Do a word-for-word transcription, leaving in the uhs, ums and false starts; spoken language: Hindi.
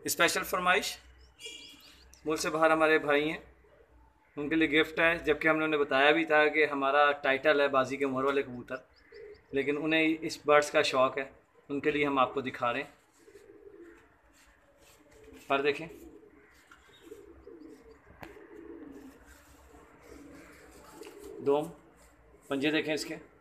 स्पेशल फरमाइश मुल्क से बाहर हमारे भाई हैं, उनके लिए गिफ्ट है। जबकि हमने उन्हें बताया भी था कि हमारा टाइटल है बाजी के मोहर वाले कबूतर, लेकिन उन्हें इस बर्ड्स का शौक़ है। उनके लिए हम आपको दिखा रहे हैं। पर देखें, दोम पंजे देखें इसके।